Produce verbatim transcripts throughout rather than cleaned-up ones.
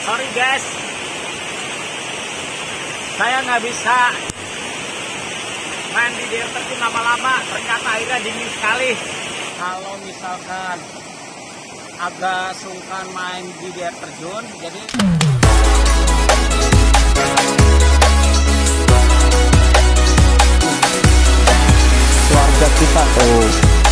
Sorry guys, saya nggak bisa main di air terjun lama-lama, ternyata airnya dingin sekali. Kalau misalkan agak sungkan main di air terjun, jadi keluarga kita tuh.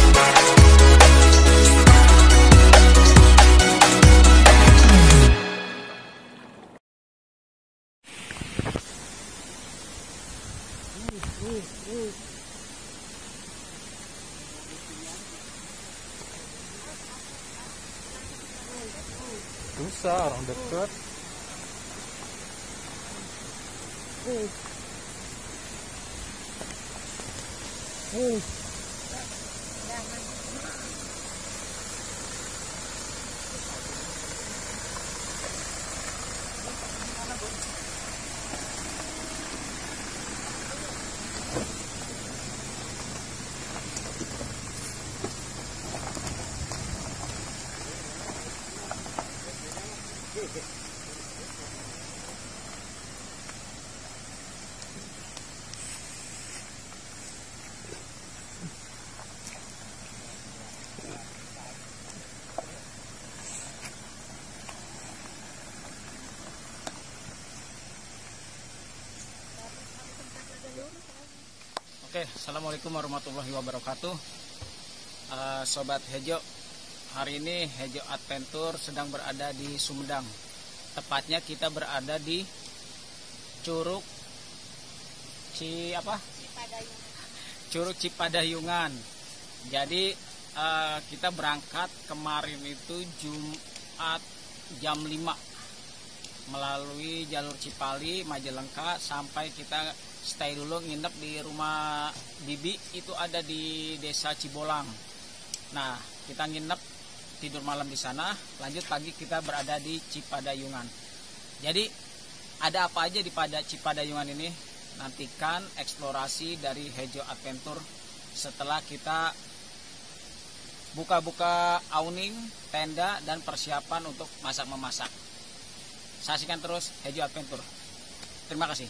Susah orang deket. Uh. Uh. Oke, assalamualaikum warahmatullahi wabarakatuh. uh, Sobat Hejo, hari ini Hejo Adventure sedang berada di Sumedang. Tepatnya kita berada di Curug Ci apa? Cipadayungan. Curug Cipadayungan. Jadi uh, kita berangkat kemarin itu Jumat jam lima melalui jalur Cipali, Majalengka, sampai kita stay dulu nginep di rumah Bibi, itu ada di desa Cibolang. Nah, kita nginep tidur malam di sana, lanjut pagi kita berada di Cipadayungan. Jadi ada apa aja di pada Cipadayungan ini? Nantikan eksplorasi dari Hejo Adventure setelah kita buka-buka awning, tenda, dan persiapan untuk masak-memasak. Saksikan terus Hejo Adventure. Terima kasih.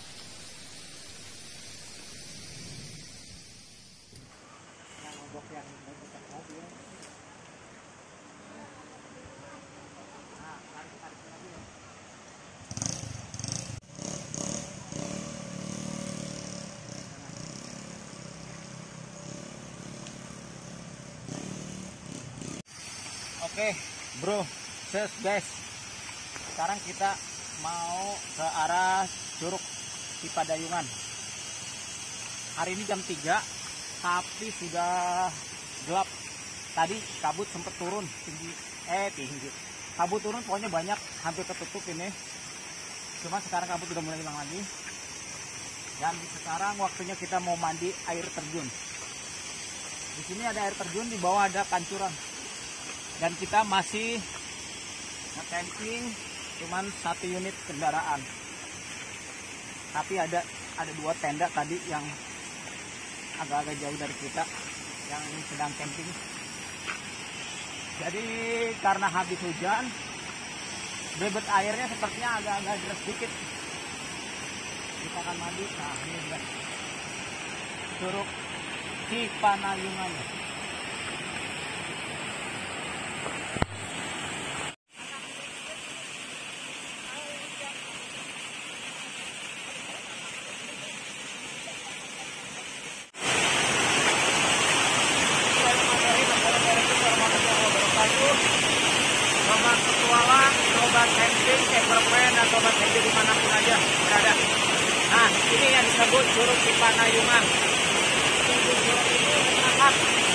Oke bro, ses guys, sekarang kita mau ke arah Curug Cipadayungan. Hari ini jam tiga, tapi sudah gelap. Tadi kabut sempat turun tinggi, eh tinggi kabut turun, pokoknya banyak, hampir ketutup ini. Cuma sekarang kabut sudah mulai hilang lagi. Dan sekarang waktunya kita mau mandi air terjun. Di sini ada air terjun, di bawah ada pancuran. Dan kita masih nge-camping cuman satu unit kendaraan. Tapi ada ada dua tenda tadi yang agak-agak jauh dari kita yang sedang camping. Jadi karena habis hujan, bebet airnya sepertinya agak-agak deras sedikit. Kita akan mandi. Nah, ini guys, Curug Cipadayungan. Sobat petualang, sobat camping, campervan, dan sobat camping dimanapun aja berada. Nah, ini yang disebut Curug Cipadayungan. Tinggi curug itu sangat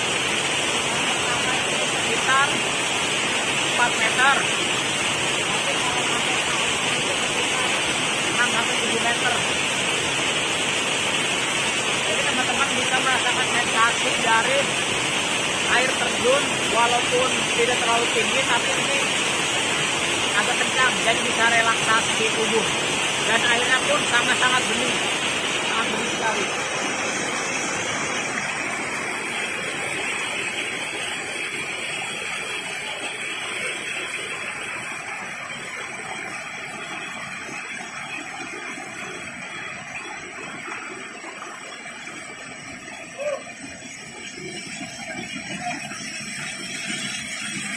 sekitar empat meter. Nanti kalau sampai enam sampai tujuh meter. Jadi teman-teman bisa merasakan sensasi dari air terjun, walaupun tidak terlalu tinggi, tapi ini agak kencang, jadi bisa relaksasi tubuh. Dan airnya pun sangat-sangat bening, sangat bening sekali.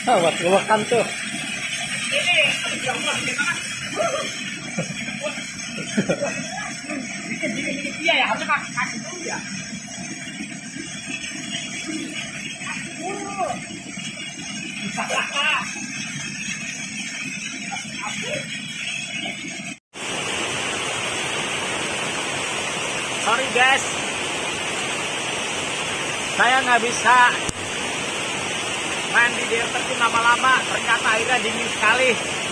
Buat makan tuh. Iya ya, harusnya kasih dulu ya. Sorry guys, saya nggak bisa mandi di air terjun lama-lama. Ternyata airnya dingin sekali.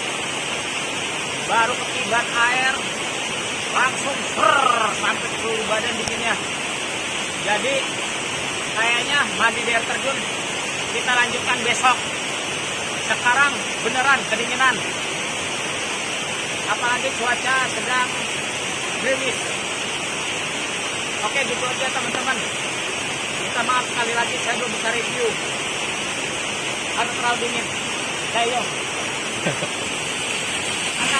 Baru ketiban air, langsung ser sampai seluruh badan dinginnya. Jadi kayaknya mandi di air terjun kita lanjutkan besok. Sekarang beneran kedinginan. Apalagi cuaca sedang gerimis. Oke, gitu aja teman-teman. Minta maaf sekali lagi saya belum bisa review. Karena terlalu dingin. Ayo. Anak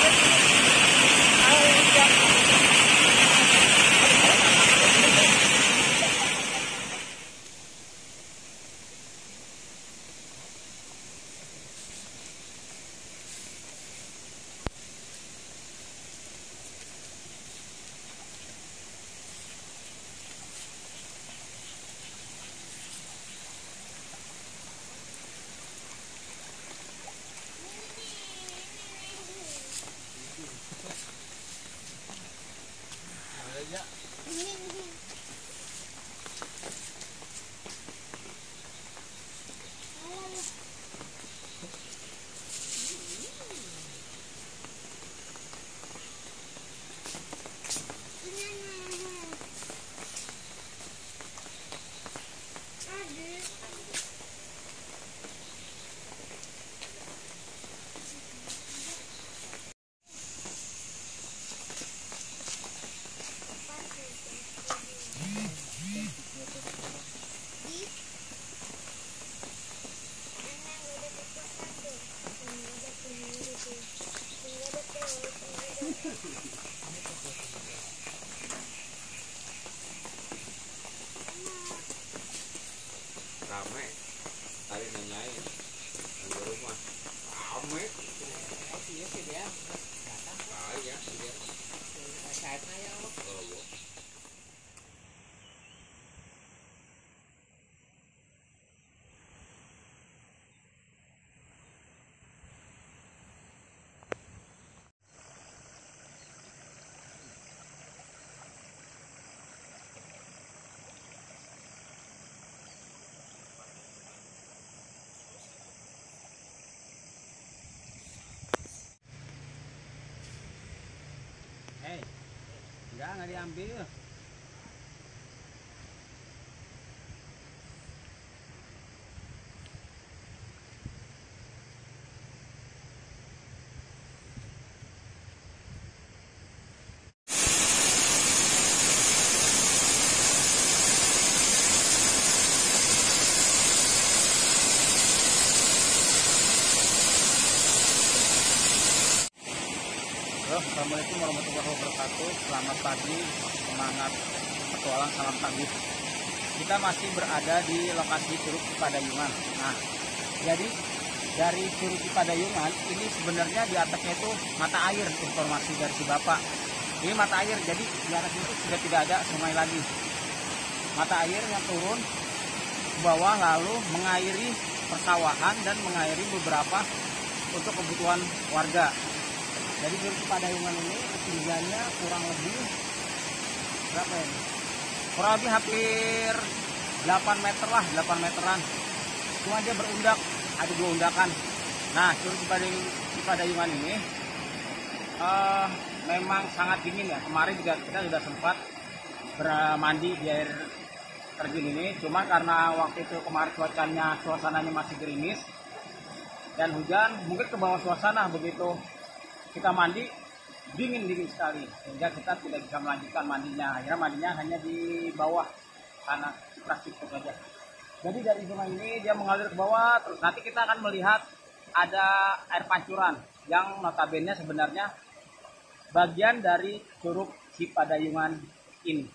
rame tadi nanyain di rumah rame iya sih dia ah iya dia saatnya ya oh Hei, enggak, enggak diambil. Halo, assalamualaikum warahmatullahi wabarakatuh. Selamat pagi, semangat petualang, salam tangguh. Kita masih berada di lokasi Curug Cipadayungan. Nah, jadi dari Curug Cipadayungan ini sebenarnya di atasnya itu mata air, informasi dari si bapak. Ini mata air, jadi di atas itu sudah tidak ada sungai lagi. Mata air yang turun ke bawah lalu mengairi persawahan dan mengairi beberapa untuk kebutuhan warga. Jadi Curug Cipadayungan ini ketinggiannya kurang lebih berapa ya? Kurang lebih hampir delapan meter lah, delapan meteran. Cuma dia berundak, ada dua undakan. Nah, Curug Cipadayungan ini uh, memang sangat dingin ya. Kemarin juga kita sudah sempat bermandi di air terjun ini. Cuma karena waktu itu kemarin cuacanya, suasananya masih gerimis dan hujan, mungkin ke bawah suasana begitu kita mandi dingin-dingin sekali sehingga kita tidak bisa melanjutkan mandinya. Akhirnya mandinya hanya di bawah tanah plastik saja. Jadi dari sungai ini dia mengalir ke bawah, terus nanti kita akan melihat ada air pancuran yang notabene sebenarnya bagian dari Curug Cipadayungan ini.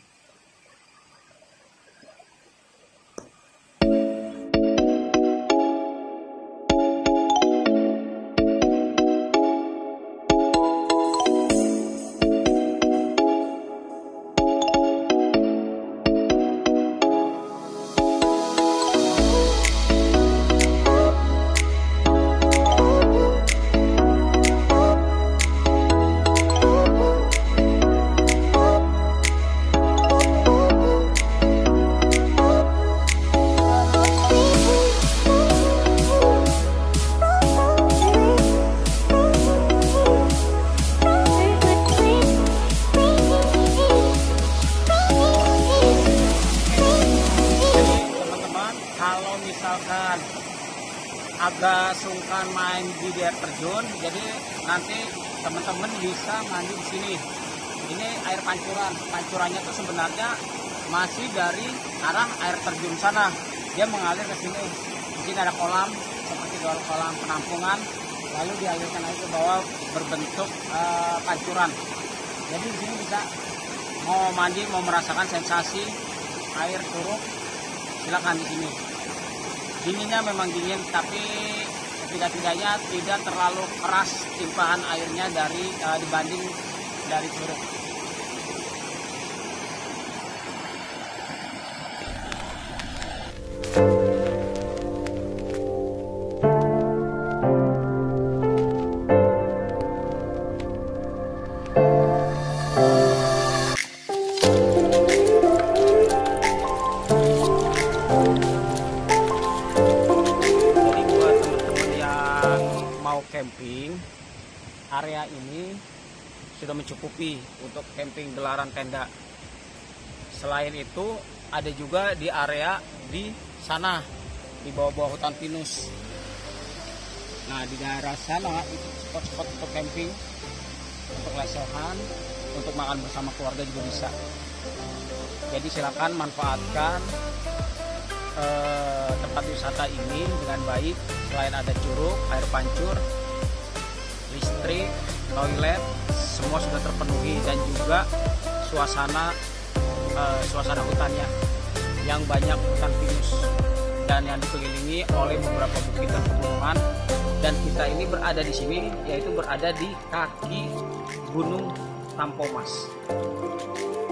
nggak sungkan main di air terjun, jadi nanti teman-teman bisa mandi di sini. Ini air pancuran, pancurannya tuh sebenarnya masih dari arah air terjun sana, dia mengalir ke sini. Di sini ada kolam seperti kolam penampungan, lalu dialirkan air ke bawah berbentuk uh, pancuran. Jadi di sini bisa mau mandi, mau merasakan sensasi air curug, silakan di sini. Dinginnya memang dingin, tapi tidak-tidaknya tidak terlalu keras timpahan airnya dari uh, dibanding dari curug. Camping, area ini sudah mencukupi untuk camping gelaran tenda. Selain itu ada juga di area di sana, di bawah-bawah hutan pinus. Nah, di daerah sana itu spot-spot untuk camping, untuk lesehan, untuk makan bersama keluarga juga bisa. Jadi silakan manfaatkan eh, tempat wisata ini dengan baik. Selain ada curug, air pancur, listrik, toilet, semua sudah terpenuhi, dan juga suasana uh, suasana hutannya yang banyak hutan pinus dan yang dikelilingi oleh beberapa bukit dan pegunungan. Dan kita ini berada di sini, yaitu berada di kaki Gunung Tampomas.